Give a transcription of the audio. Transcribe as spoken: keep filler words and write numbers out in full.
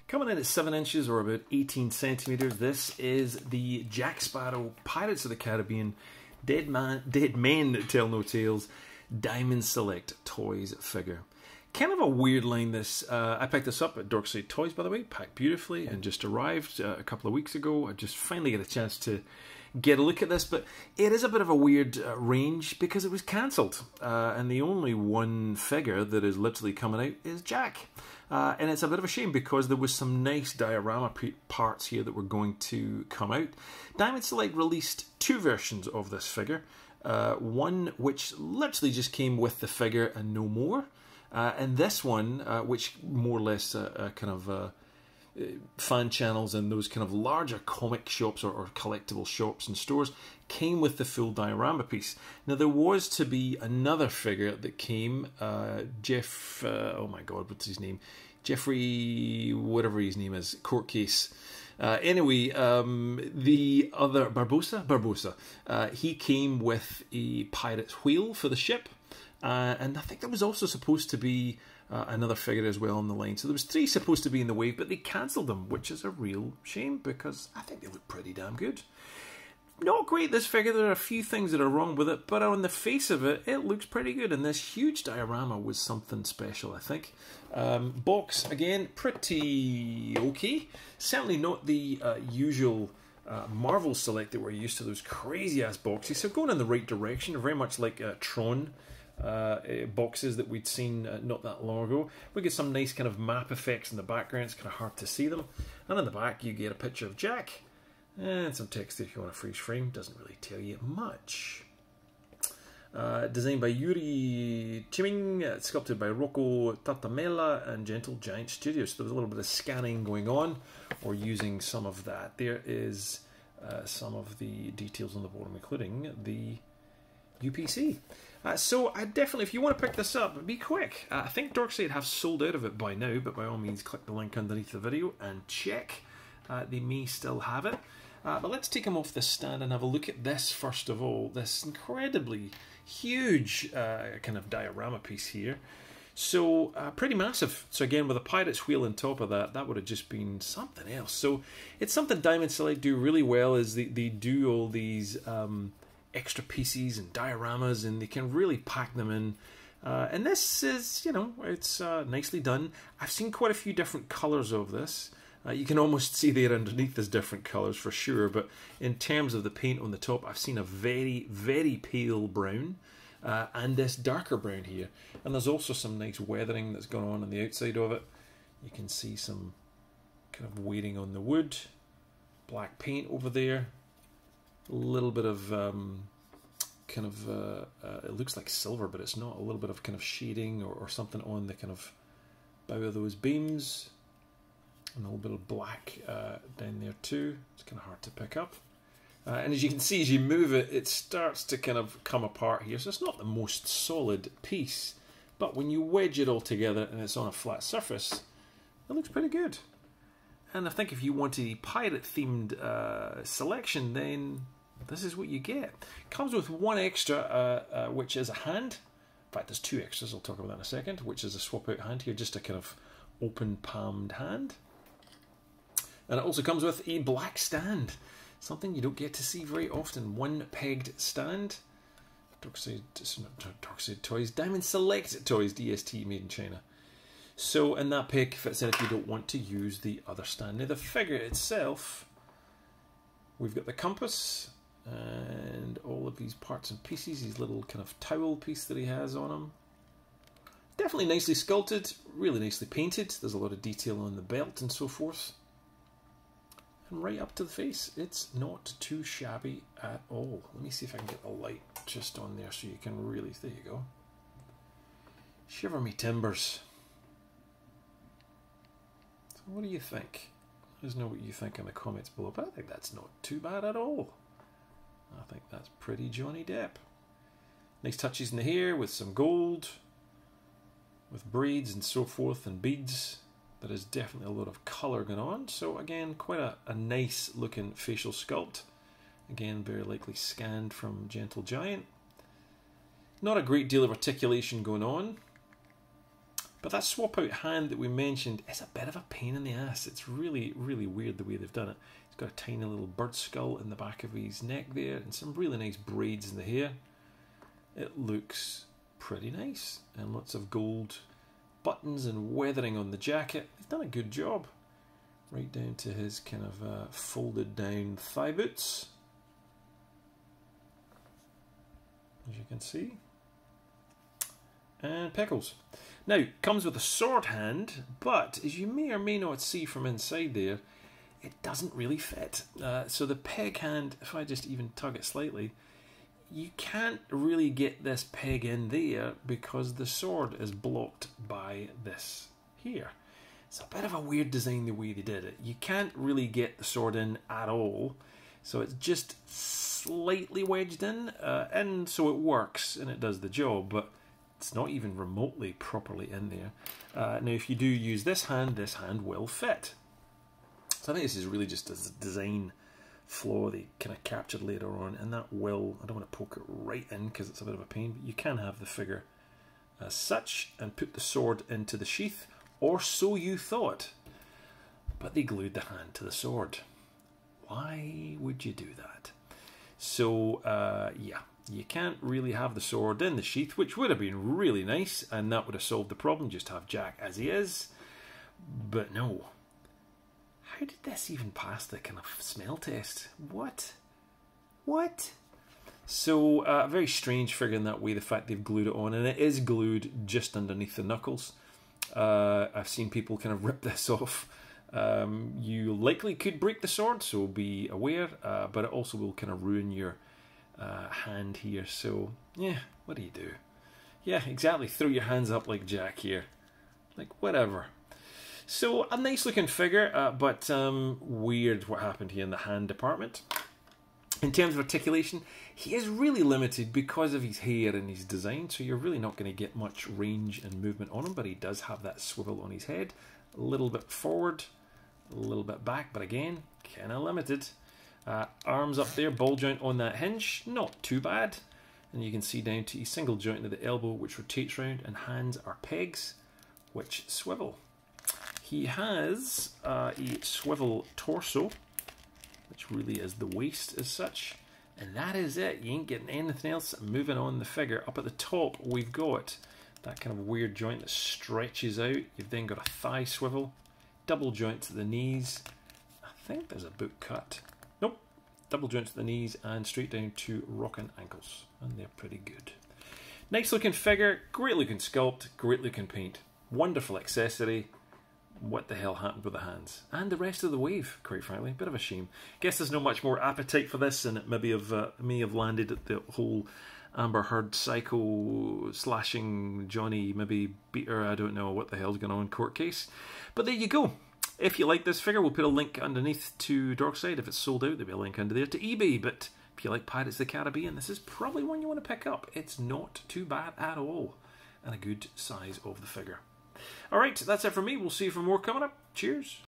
Coming in at seven inches or about eighteen centimeters, this is the Jack Sparrow Pirates of the Caribbean Dead Man, Dead Men Tell No Tales Diamond Select Toys figure. Kind of a weird line this. Uh, I picked this up at Dorkside Toys, by the way, packed beautifully, and just arrived uh, a couple of weeks ago. I just finally get a chance to get a look at this, but it is a bit of a weird uh, range because it was cancelled, uh, and the only one figure that is literally coming out is Jack. Uh, and it's a bit of a shame because there was some nice diorama parts here that were going to come out. Diamond Select released two versions of this figure. Uh, one which literally just came with the figure and no more. Uh, and this one, uh, which more or less uh, uh, kind of uh, fan channels and those kind of larger comic shops or, or collectible shops and stores, came with the full diorama piece. Now there was to be another figure that came, uh, Jeff, uh, oh my god, what's his name? Jeffrey, whatever his name is, court case. Uh, anyway, um, the other, Barbosa? Barbosa. Uh, he came with a pirate's wheel for the ship. Uh, and I think there was also supposed to be uh, another figure as well on the line. So there was three supposed to be in the wave, but they cancelled them, which is a real shame because I think they look pretty damn good. Not great, this figure. There are a few things that are wrong with it, but on the face of it, it looks pretty good. And this huge diorama was something special, I think. Um, box, again, pretty okay. Certainly not the uh, usual uh, Marvel Select that we're used to, those crazy-ass boxes. So going in the right direction, very much like uh, Tron. Uh, uh, boxes that we'd seen uh, not that long ago. We get some nice kind of map effects in the background. It's kind of hard to see them. And in the back you get a picture of Jack and some text if you want a freeze frame. Doesn't really tell you much. Uh, designed by Yuri Chiming, uh, sculpted by Rocco Tartamella and Gentle Giant Studios. So there was a little bit of scanning going on or using some of that. There is uh, some of the details on the bottom, including the U P C. Uh, so I definitely, if you want to pick this up, be quick. Uh, I think Dorkside have sold out of it by now, but by all means click the link underneath the video and check. Uh, they may still have it. Uh, but let's take them off the stand and have a look at this first of all. This incredibly huge uh, kind of diorama piece here. So uh, pretty massive. So again, with a pirate's wheel on top of that, that would have just been something else. So it's something Diamond Select do really well, is they, they do all these Um, extra pieces and dioramas, and they can really pack them in. Uh, and this is, you know, it's uh, nicely done. I've seen quite a few different colours of this. Uh, you can almost see there underneath there's different colours for sure, but in terms of the paint on the top, I've seen a very, very pale brown uh, and this darker brown here. And there's also some nice weathering that's gone on on the outside of it. You can see some kind of weighting on the wood, black paint over there. A little bit of um, kind of, uh, uh, it looks like silver, but it's not. A little bit of kind of shading or, or something on the kind of bow of those beams. And a little bit of black uh, down there too. It's kind of hard to pick up. Uh, and as you can see, as you move it, it starts to kind of come apart here. So it's not the most solid piece. But when you wedge it all together and it's on a flat surface, it looks pretty good. And I think if you wanted a pirate-themed uh, selection, then this is what you get. Comes with one extra, uh, uh, which is a hand. In fact, there's two extras. I'll talk about that in a second. Which is a swap-out hand here, just a kind of open-palmed hand. And it also comes with a black stand, something you don't get to see very often. One-pegged stand. Dorkside, Dorkside Toys, Diamond Select Toys, D S T, made in China. So, and that peg fits in if you don't want to use the other stand. Now, the figure itself, we've got the compass and all of these parts and pieces, his little kind of towel piece that he has on him. Definitely nicely sculpted, really nicely painted. There's a lot of detail on the belt and so forth. And right up to the face, it's not too shabby at all. Let me see if I can get the light just on there so you can really, there you go. Shiver me timbers. What do you think? Let us know what you think in the comments below. But I think that's not too bad at all. I think that's pretty Johnny Depp. Nice touches in the hair with some gold, with braids and so forth and beads. There is definitely a lot of colour going on. So again, quite a, a nice looking facial sculpt. Again, very likely scanned from Gentle Giant. Not a great deal of articulation going on. But that swap out hand that we mentioned is a bit of a pain in the ass. It's really, really weird the way they've done it. He's got a tiny little bird skull in the back of his neck there and some really nice braids in the hair. It looks pretty nice, and lots of gold buttons and weathering on the jacket. He's done a good job. Right down to his kind of uh, folded down thigh boots, as you can see. And Pickles. Now, comes with a sword hand, but as you may or may not see from inside there, it doesn't really fit. Uh, so the peg hand, if I just even tug it slightly, you can't really get this peg in there because the sword is blocked by this here. It's a bit of a weird design the way they did it. You can't really get the sword in at all, so it's just slightly wedged in, uh, and so it works and it does the job, but it's not even remotely properly in there. Uh, now, if you do use this hand, this hand will fit. So I think this is really just a design flaw they kind of captured later on, and that will, I don't want to poke it right in because it's a bit of a pain, but you can have the figure as such and put the sword into the sheath, or so you thought. But they glued the hand to the sword. Why would you do that? So, uh, yeah. You can't really have the sword in the sheath, which would have been really nice, and that would have solved the problem, just have Jack as he is. But no. How did this even pass the kind of smell test? What? What? So, a uh, very strange figure in that way, the fact they've glued it on, and it is glued just underneath the knuckles. Uh, I've seen people kind of rip this off. Um, you likely could break the sword, so be aware, uh, but it also will kind of ruin your Uh, hand here. So yeah, what do you do? Yeah, exactly, throw your hands up like Jack here, like whatever. So a nice looking figure, uh, but um, weird what happened here in the hand department. In terms of articulation, he is really limited because of his hair and his design, so you're really not going to get much range and movement on him, but he does have that swivel on his head, a little bit forward, a little bit back, but again, kind of limited. Uh, arms up there, ball joint on that hinge, not too bad. And you can see down to a single joint at the elbow which rotates round, and hands are pegs which swivel. He has uh, a swivel torso, which really is the waist as such. And that is it. You ain't getting anything else. Moving on the figure. Up at the top we've got that kind of weird joint that stretches out. You've then got a thigh swivel, double joints at the knees. I think there's a boot cut. Nope. Double joints at the knees and straight down to rocking ankles. And they're pretty good. Nice looking figure, great looking sculpt, great looking paint. Wonderful accessory. What the hell happened with the hands? And the rest of the wave, quite frankly. Bit of a shame. Guess there's not much more appetite for this, and it maybe have, uh, may have landed at the whole Amber Heard psycho slashing Johnny, maybe beater, I don't know what the hell's going on, court case. But there you go. If you like this figure, we'll put a link underneath to Dorkside. If it's sold out, there'll be a link under there to eBay. But if you like Pirates of the Caribbean, this is probably one you want to pick up. It's not too bad at all. And a good size of the figure. Alright, that's it for me. We'll see you for more coming up. Cheers.